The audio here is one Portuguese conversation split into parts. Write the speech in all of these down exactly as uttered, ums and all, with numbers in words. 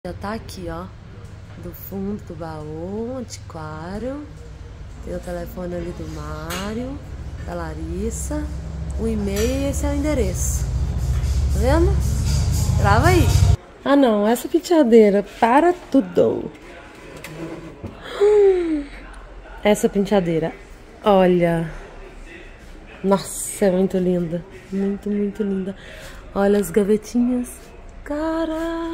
Já tá aqui, ó, do fundo do baú, antiquário. Tem o telefone ali do Mário, da Larissa, o e-mail e esse é o endereço. Tá vendo? Trava aí. Ah não, essa penteadeira para tudo. Essa penteadeira, olha. Nossa, é muito linda. Muito, muito linda. Olha as gavetinhas. Cara,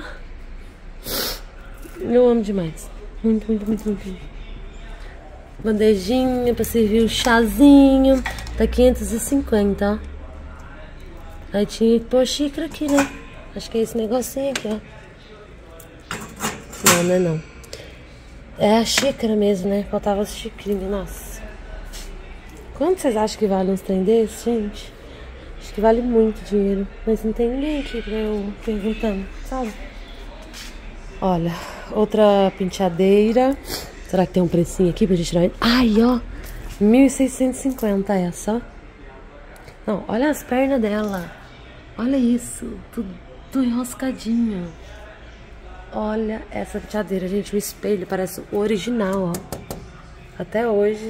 eu amo demais. Muito, muito, muito, muito. Bandejinha pra servir o chazinho. Tá quinhentos e cinquenta, ó. Aí tinha que pôr xícara aqui, né? Acho que é esse negocinho aqui, ó. Não, não é não. É a xícara mesmo, né? Faltava as xicrinhas, nossa. Quanto vocês acham que vale uns trem desses, gente? Acho que vale muito dinheiro. Mas não tem ninguém aqui pra eu perguntando, sabe? Olha, outra penteadeira. Será que tem um precinho aqui pra gente tirar? Ai, ó, mil seiscentos e cinquenta essa, ó. Não, olha as pernas dela. Olha isso, tudo, tudo enroscadinho. Olha essa penteadeira, gente, o espelho parece o original, ó. Até hoje.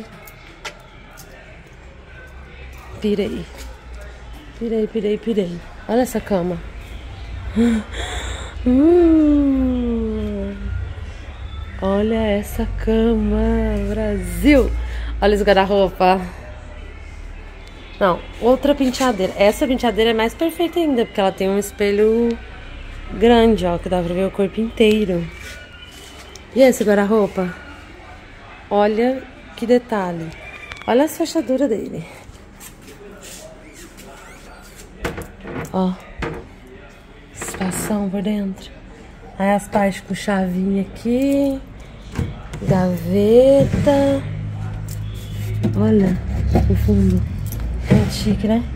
Pirei. Pirei, pirei, pirei. Olha essa cama. Hum. Olha essa cama, Brasil. Olha esse guarda-roupa. Não, outra penteadeira. Essa penteadeira é mais perfeita ainda, porque ela tem um espelho grande, ó, que dá pra ver o corpo inteiro. E esse guarda-roupa? Olha que detalhe. Olha as fechaduras dele. Ó, espação por dentro. Aí as partes com chavinha aqui. Gaveta. Olha o fundo. Muito chique, né?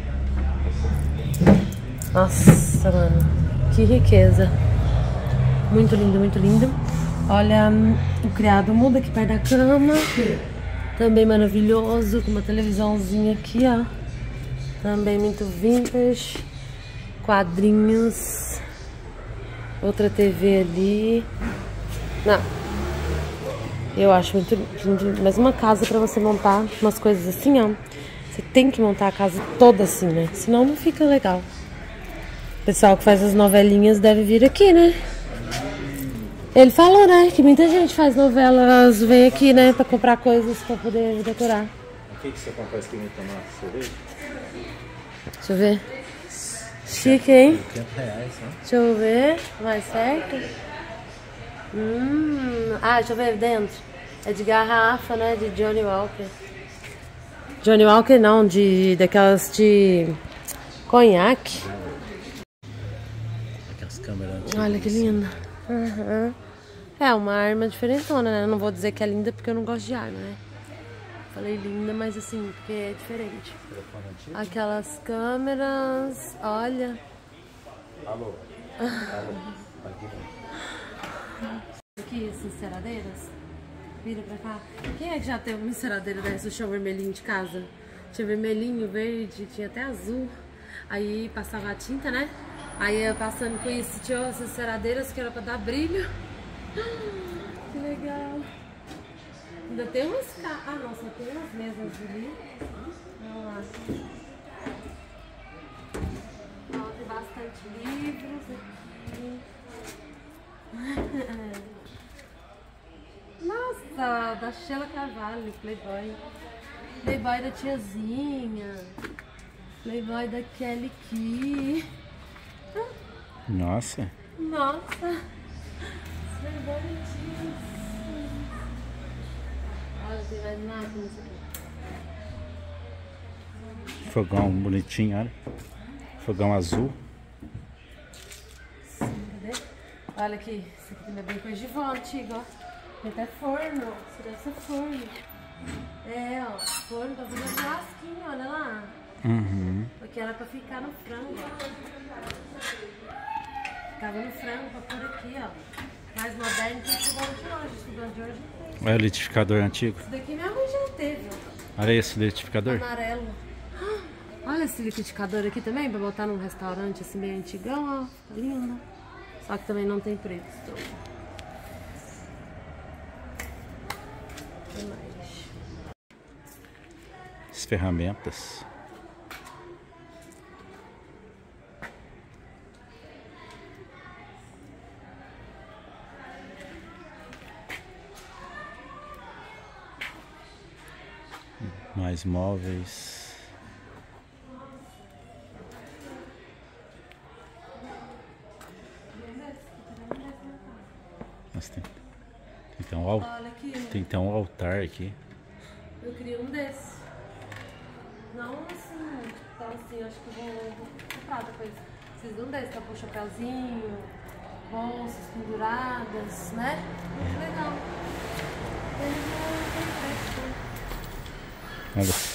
Nossa, mano. Que riqueza. Muito lindo, muito lindo. Olha, o criado muda aqui perto da cama. Também maravilhoso. Com uma televisãozinha aqui, ó. Também muito vintage. Quadrinhos. Outra T V ali. Não. Eu acho muito lindo. Mas uma casa pra você montar umas coisas assim, ó. Você tem que montar a casa toda assim, né? Senão não fica legal. O pessoal que faz as novelinhas deve vir aqui, né? Ele falou, né? Que muita gente faz novelas, vem aqui, né? Pra comprar coisas pra poder decorar. O que, que você comprou esse que me tomar cerveja? Deixa eu ver. Chique, hein? oitenta reais, né? Deixa eu ver. Mais certo? Hum. Ah, deixa eu ver dentro. É de garrafa, né? De Johnny Walker. Johnny Walker não, de daquelas de conhaque. Aquelas câmeras antigas. Olha que linda. Uhum. É uma arma diferentona, né? Eu não vou dizer que é linda porque eu não gosto de arma, né? Falei linda, mas assim, porque é diferente. Aquelas câmeras, olha. Alô? Alô? Aqui, sinceradeiras. Vira pra cá. Quem é que já tem uma enceradeira dessa do chão vermelhinho de casa? Tinha vermelhinho, verde, tinha até azul. Aí passava a tinta, né? Aí eu passando com isso, tinha essas enceradeiras que era pra dar brilho. Que legal. Ainda tem umas... Ah, não, só tem umas mesas ali. Vamos lá. Ó, tem bastante livros aqui. Nossa, da Sheila Carvalho, Playboy. Playboy da tiazinha. Playboy da Kelly Key. Nossa. Nossa. Playboy da tia. Olha, tem mais nada nisso aqui. Fogão bonitinho, olha. Fogão azul. Sim, cadê? Olha aqui, isso aqui também é bem coisa de vó antiga, ó. Tem até forno, isso deve ser forno. É, ó, forno pra fazer churrasquinho, olha lá. Uhum. Porque era pra ficar no frango, ó. Ficava no frango pra pôr aqui, ó. Mais moderno que o fogão de hoje, o fogão de hoje não tem. Olha o litificador antigo. Esse daqui minha mãe já teve, ó. Olha esse litificador. Amarelo. Olha esse liquidificador aqui também, pra botar num restaurante assim bem antigão, ó. Fica lindo. Só que também não tem preço. ferramentas. Mais móveis. Mas tem, tem, até um, al... tem até um altar aqui. Eu queria um desses. Não assim, então assim, acho que eu vou, vou comprar depois. Preciso de um desses pra pôr chapéuzinho, bolsas penduradas, né? Muito legal. Olha.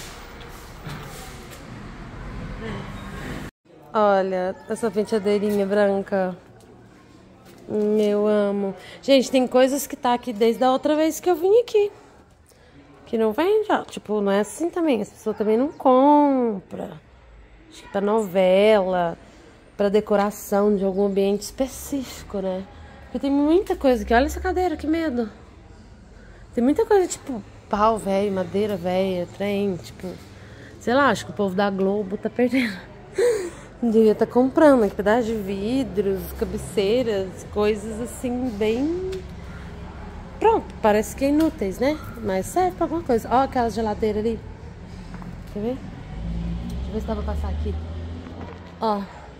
Olha essa penteadeirinha branca. Eu amo. Gente, tem coisas que tá aqui desde a outra vez que eu vim aqui. Que não vende, ó. Tipo, não é assim também. As pessoas também não compram. Acho que pra novela, pra decoração de algum ambiente específico, né? Porque tem muita coisa aqui. Olha essa cadeira, que medo. Tem muita coisa, tipo, pau velho, madeira velha, trem, tipo... Sei lá, acho que o povo da Globo tá perdendo. Devia estar comprando aqui, pedaços de vidros, cabeceiras, coisas assim, bem... Pronto, parece que é inúteis, né? Mas serve pra alguma coisa. Ó aquela geladeira ali. Quer ver? Deixa eu ver se dá pra passar aqui. Ó.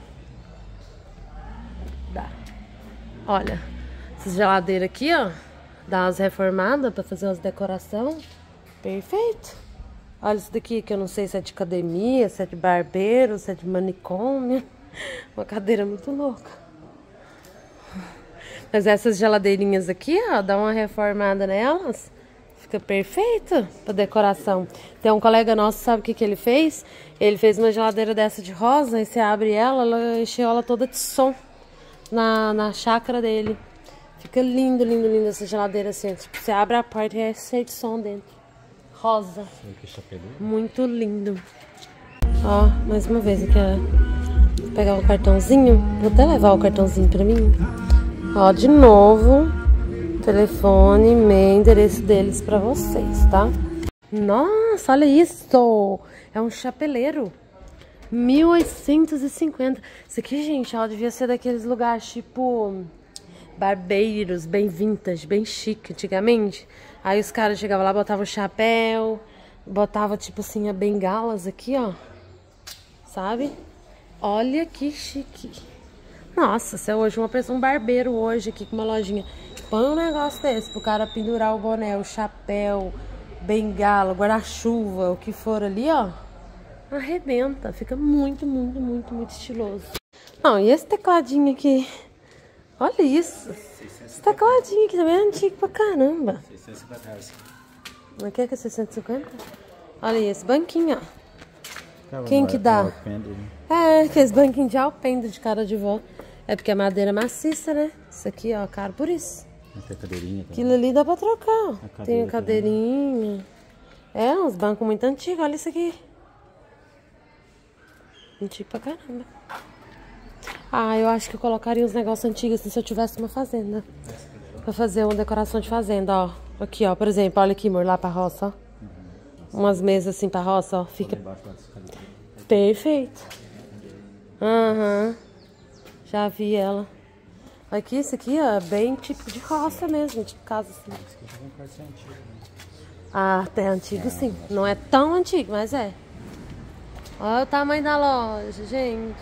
Dá. Olha, essa geladeira aqui, ó. Dá umas reformadas pra fazer umas decoração. Perfeito. Olha isso daqui, que eu não sei se é de academia, se é de barbeiro, se é de manicômio. Uma cadeira muito louca. Mas essas geladeirinhas aqui, ó, dá uma reformada nelas. Fica perfeito pra decoração. Tem um colega nosso, sabe o que que ele fez? Ele fez uma geladeira dessa de rosa, e você abre ela, ela encheu ela toda de som na, na chácara dele. Fica lindo, lindo, lindo essa geladeira assim. Tipo, você abre a porta e é cheio de som dentro. Rosa. Muito lindo. Ó, mais uma vez aqui, ó. Vou pegar um cartãozinho. Vou até levar o cartãozinho pra mim. Ó, de novo. Telefone, e-mail, endereço deles pra vocês, tá? Nossa, olha isso! É um chapeleiro. mil oitocentos e cinquenta. Isso aqui, gente, ó, devia ser daqueles lugares tipo... barbeiros, bem vintage, bem chique, antigamente. Aí os caras chegavam lá, botavam o chapéu, botava tipo assim, a bengalas aqui, ó. Sabe? Olha que chique. Nossa, se é hoje uma pessoa, um barbeiro hoje aqui com uma lojinha, põe um negócio desse pro cara pendurar o boné, o chapéu, bengala, guarda-chuva, o que for ali, ó. Arrebenta, fica muito, muito, muito, muito estiloso. Não, e esse tecladinho aqui? Olha isso. Esse tecladinho aqui também é antigo pra caramba. seiscentos e cinquenta reais. Não quer que é seiscentos e cinquenta? Olha aí, esse banquinho, ó. Quem que dá? É, que esse banquinho de alpendre de cara de vó. É porque a madeira é maciça, né? Isso aqui, ó, caro por isso. Tem cadeirinha também. Aquilo ali dá pra trocar, ó. A Tem a cadeirinha. É, uns bancos muito antigos. Olha isso aqui. Antigo pra caramba. Ah, eu acho que eu colocaria uns negócios antigos assim, se eu tivesse uma fazenda. Pra fazer uma decoração de fazenda, ó. Aqui, ó, por exemplo, olha aqui, amor, lá pra roça, ó. Umas mesas assim pra roça, ó. Fica perfeito. Aham. Uhum. Já vi ela. Aqui, isso aqui, ó, bem tipo de roça mesmo, tipo casa assim. Ah, até antigo sim. Não é tão antigo, mas é. Olha o tamanho da loja, gente.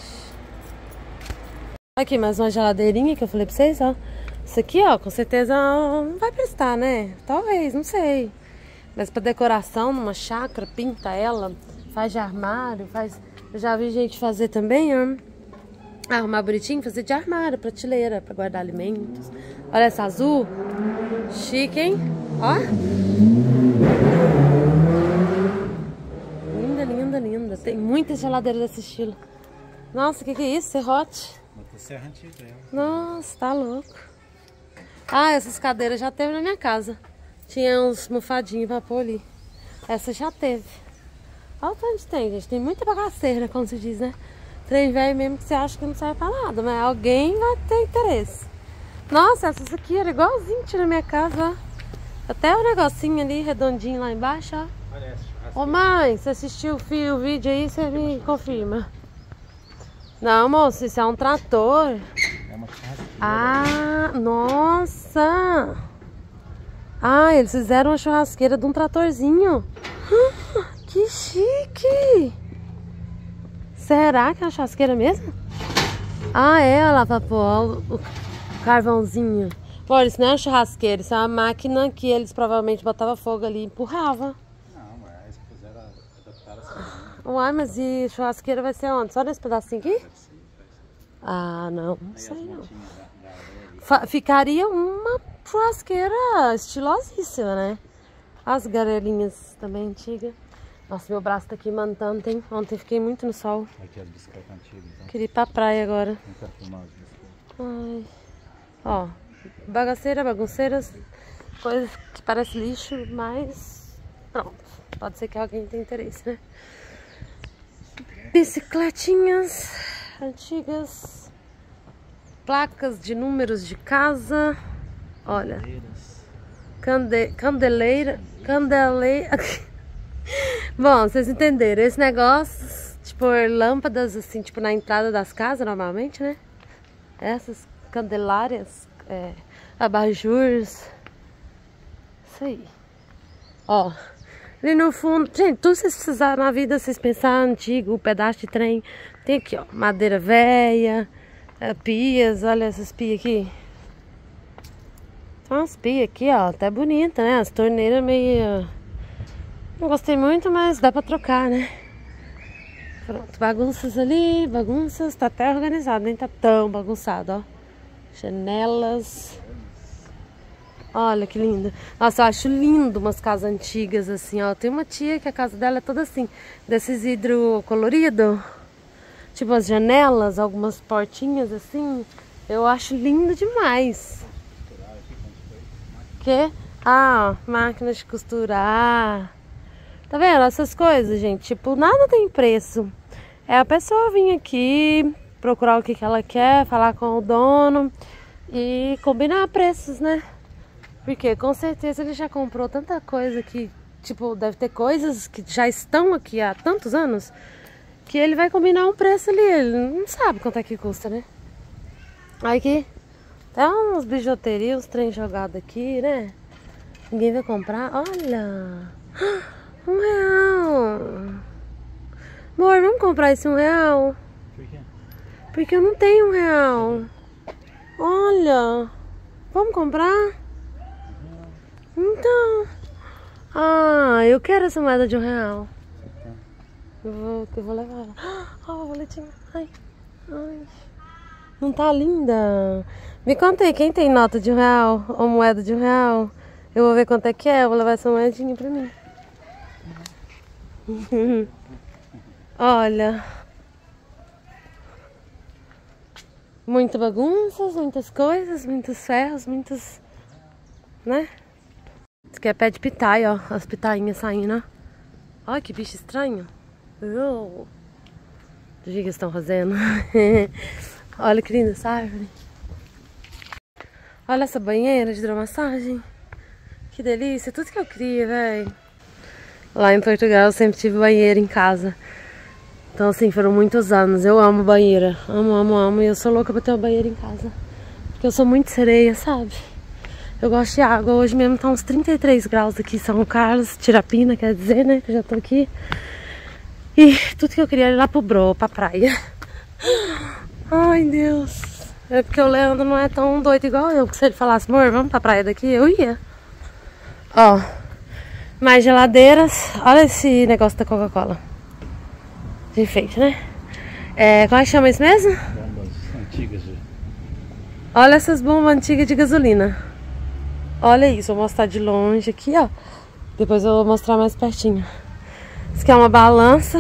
Aqui, mais uma geladeirinha que eu falei pra vocês, ó. Isso aqui, ó, com certeza não vai prestar, né? Talvez, não sei. Mas pra decoração, numa chácara, pinta ela, faz de armário, faz... Eu já vi gente fazer também, ó. Arrumar bonitinho, fazer de armário, prateleira, pra guardar alimentos. Olha essa azul. Chique, hein? Ó. Linda, linda, linda. Tem muita geladeira desse estilo. Nossa, o que que é isso? Serrote? Serra antiga, é. Nossa, tá louco. Ah, essas cadeiras já teve na minha casa. Tinha uns mofadinhos pra pôr ali. Essa já teve. Olha o tanto tem, gente. Tem muita bagaceira, como se diz, né? Trem velho mesmo que você acha que não serve pra nada, mas alguém vai ter interesse. Nossa, essas aqui eram igualzinho que tinha na minha casa, ó. Até o negocinho ali, redondinho lá embaixo, ó. Olha essa churrasqueira. Ô mãe, você assistiu o, fio, o vídeo aí, você me confirma. Não, moço, isso é um trator. É uma churrasqueira. Ah, nossa! Ah, eles fizeram uma churrasqueira de um tratorzinho. Ah, que chique! Será que é uma churrasqueira mesmo? Ah, é, olha lá pra pôr o, o carvãozinho. Olha, isso não é uma churrasqueira, isso é uma máquina que eles provavelmente botavam fogo ali e empurravam. Não, mas eles fizeram adaptar essa. Uai, mas e churrasqueira vai ser onde? Só nesse pedacinho aqui? Deve ser, deve ser. Ah, não, não Aí sei as não. montinhas da, da areia ali. Fa- Ficaria uma churrasqueira estilosíssima, né? As garelinhas também antigas. Nossa, meu braço tá aqui mantando, hein? Ontem fiquei muito no sol. Aqui as bicicletas antigas, então. Queria ir pra praia agora. Nunca filmar as bicicletas. Ai. Ó, bagaceira, bagunceiras, coisas que parecem lixo, mas pronto. Pode ser que alguém tenha interesse, né? Bicicletinhas antigas, placas de números de casa. Olha, cande, candeleira, candeleira. Bom, vocês entenderam, esse negócio de pôr lâmpadas assim, tipo na entrada das casas normalmente, né? Essas candelárias, é, abajures, isso aí. Ó, ali no fundo, gente, tudo que vocês precisarem na vida, vocês pensarem antigo, pedaço de trem, tem aqui, ó, madeira velha, é, pias, olha essas pias aqui. Tem umas pias aqui, ó, até bonita, né? As torneiras meio... Não gostei muito, mas dá pra trocar, né? Pronto, bagunças ali, bagunças, tá até organizado, nem tá tão bagunçado, ó. Janelas. Olha que lindo. Nossa, eu acho lindo umas casas antigas assim, ó. Tem uma tia que a casa dela é toda assim, desses vidro colorido. Tipo as janelas, algumas portinhas assim. Eu acho lindo demais. Que? Ah, máquina de costurar. Tá vendo? Essas coisas, gente. Tipo, nada tem preço. É a pessoa vir aqui, procurar o que, que ela quer, falar com o dono e combinar preços, né? Porque com certeza ele já comprou tanta coisa que, tipo, deve ter coisas que já estão aqui há tantos anos que ele vai combinar um preço ali. Ele não sabe quanto é que custa, né? Aí aqui, tem uns bijuterias, uns trem jogados aqui, né? Ninguém vai comprar. Olha! Um real! Amor, vamos comprar esse um real? Por quê? Porque eu não tenho um real. Olha! Vamos comprar? Então. Ah, eu quero essa moeda de um real. Eu vou, eu vou levar ela. Ah, oh, boletinha. Ai, ai. Não tá linda? Me conta aí, quem tem nota de um real ou moeda de um real? Eu vou ver quanto é que é, eu vou levar essa moedinha pra mim. Olha. Muitas bagunças, muitas coisas, muitos ferros, muitos... Né? Isso aqui é pé de pitaia, ó. As pitainhas saindo, ó. Olha que bicho estranho. Oh. O que eles estão fazendo? Olha que linda essa árvore. Olha essa banheira de hidromassagem. Que delícia. Tudo que eu queria, velho. Lá em Portugal eu sempre tive banheiro em casa. Então assim, foram muitos anos. Eu amo banheira. Amo, amo, amo. E eu sou louca pra ter uma banheira em casa. Porque eu sou muito sereia, sabe? Eu gosto de água. Hoje mesmo tá uns trinta e três graus aqui em São Carlos. Tirapina, quer dizer, né? Que eu já tô aqui. E tudo que eu queria era ir lá pro Bro, pra praia. Ai, Deus. É porque o Leandro não é tão doido igual eu. Porque se ele falasse, amor, vamos pra praia daqui, eu ia. Ó. Mais geladeiras. Olha esse negócio da Coca-Cola. De enfeite, né? É, como é que chama isso mesmo? Bombas antigas. De... Olha essas bombas antigas de gasolina. Olha isso, vou mostrar de longe aqui, ó. Depois eu vou mostrar mais pertinho. Isso aqui é uma balança.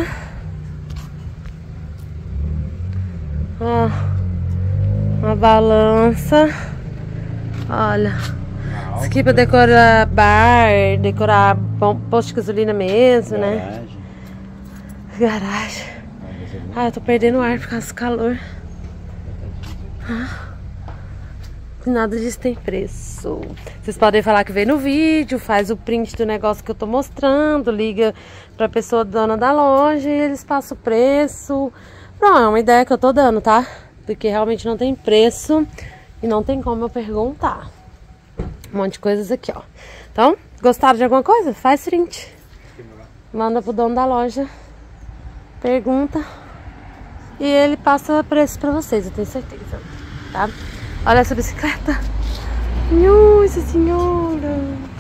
Ó. Uma balança. Olha. Isso aqui pra decorar bar, decorar posto de gasolina mesmo, Garagem. né? Garagem. Ah, eu tô perdendo ar por causa do calor. Ah. Nada disso tem preço. Vocês podem falar que veio no vídeo, faz o print do negócio que eu tô mostrando, liga pra pessoa dona da loja e eles passam o preço. Não, é uma ideia que eu tô dando, tá? Porque realmente não tem preço e não tem como eu perguntar. Um monte de coisas aqui, ó. Então, gostaram de alguma coisa? Faz print. Manda pro dono da loja. Pergunta. E ele passa preço pra vocês, eu tenho certeza. Tá? Olha essa bicicleta. Nossa senhora.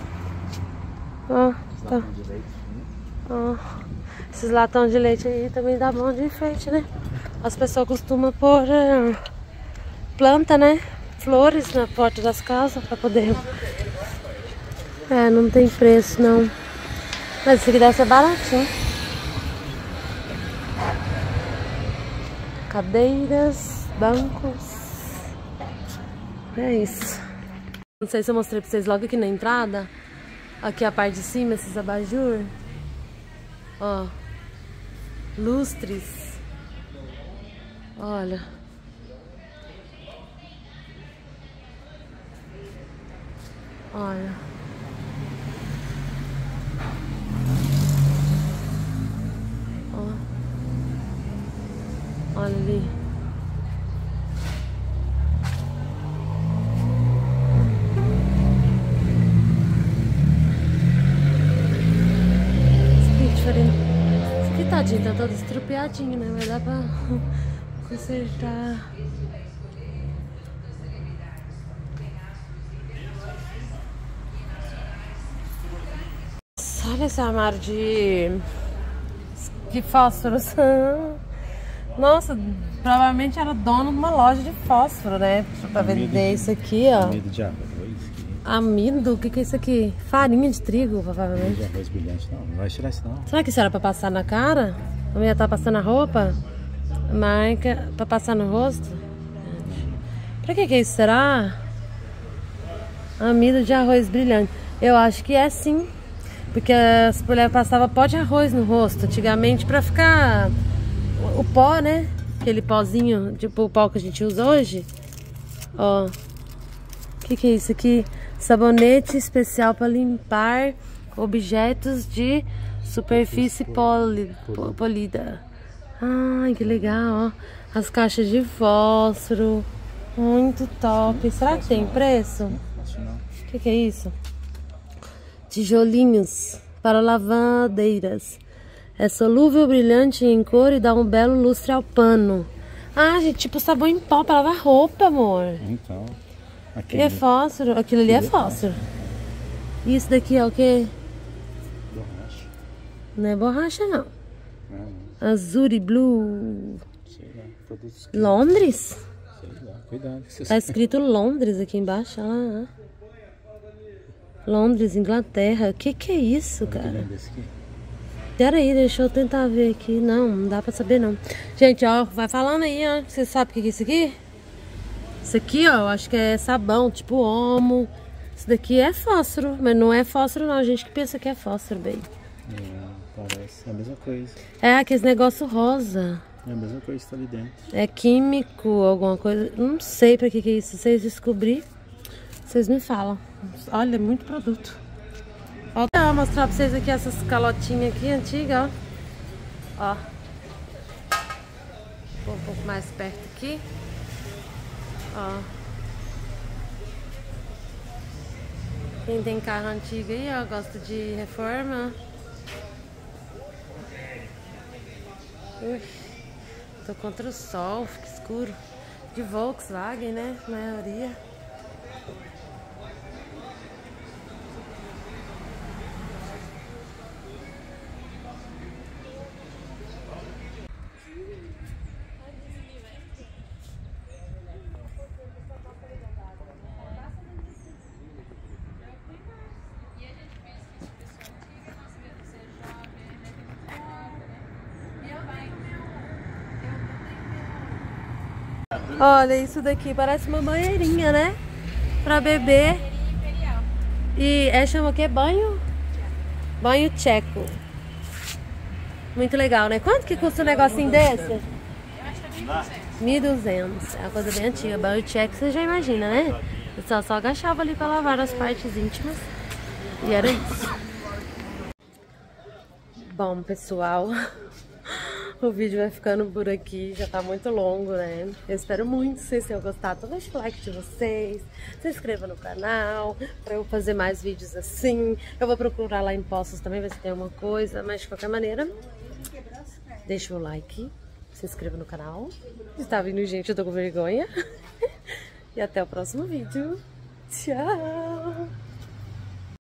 Ó, tá. Ó. Esses latão de leite aí também dá bom de enfeite, né? As pessoas costumam pôr é, planta, né? Flores na porta das casas pra poder... É, não tem preço não. Mas esse aqui deve ser baratinho. Cadeiras, bancos. É isso. Não sei se eu mostrei pra vocês logo aqui na entrada. Aqui a parte de cima, esses abajur. Ó. Lustres. Olha. Olha. Ó. Olha ali. Esse aqui, tadinho, tá todo estrupiadinho, né? Vai dar pra consertar. Olha esse armário de, de fósforos. Nossa, provavelmente era dono de uma loja de fósforo, né? Pra vender isso aqui, ó. Amido de arroz. Amido? O que que é isso aqui? Farinha de trigo, provavelmente. De arroz brilhante, não. Não vai tirar isso, não. Será que isso era pra passar na cara? Ou ia estar passando a roupa? Marca pra passar no rosto? Pra que que é isso? Será? Amido de arroz brilhante. Eu acho que é sim. Porque as mulheres passavam pó de arroz no rosto. Antigamente pra ficar... O pó, né? Aquele pozinho, tipo o pó que a gente usa hoje. Ó. O que que é isso aqui? Sabonete especial para limpar objetos de superfície poli, polida. Ai, que legal, ó. As caixas de fósforo. Muito top. Será que tem preço? O que que é isso? Tijolinhos para lavandeiras. É solúvel, brilhante em cor e dá um belo lustre ao pano. Ah, gente, tipo sabão em pó para lavar roupa, amor. Então... Aquele é fósforo. Aquilo ali é fósforo. E isso daqui é o quê? Borracha. Não é borracha, não. Não, não. Azuri Blue. Sei lá. Produtos... Londres? Sei lá. Cuidado. Tá escrito Londres aqui embaixo. Olha lá. Londres, Inglaterra. O que que é isso, cara? Pera aí, deixa eu tentar ver aqui. Não, não dá pra saber, não. Gente, ó, vai falando aí, ó. Você sabe o que é isso aqui? Isso aqui, ó, eu acho que é sabão, tipo Omo. Isso daqui é fósforo, mas não é fósforo não, a gente que pensa que é fósforo, bem. É, parece, é a mesma coisa. É, aquele negócio rosa. É a mesma coisa que tá ali dentro. É químico, alguma coisa, não sei pra que que é isso. Se vocês descobrirem, vocês me falam. Olha, muito produto. Ó, eu vou mostrar pra vocês aqui essas calotinhas aqui, antigas, ó. Ó. Vou um pouco mais perto aqui. Ó. Quem tem carro antigo aí, ó, gosta de reforma. Ui, tô contra o sol, fica escuro. De Volkswagen, né? A maioria. Olha, isso daqui parece uma banheirinha, né? Pra beber. E é, chama o quê? Banho? Banho tcheco. Muito legal, né? Quanto que custa um negocinho desse? mil e duzentos. É uma coisa bem antiga. Banho tcheco, você já imagina, né? Eu só, só agachava ali pra lavar as partes íntimas. E era isso. Bom, pessoal, o vídeo vai ficando por aqui, já tá muito longo, né? Eu espero muito que vocês tenham gostado. Então deixa o like de vocês, se inscreva no canal pra eu fazer mais vídeos assim. Eu vou procurar lá em Poços também, ver se tem alguma coisa, mas de qualquer maneira, deixa o like, se inscreva no canal. Está vindo gente, eu tô com vergonha. E até o próximo vídeo. Tchau!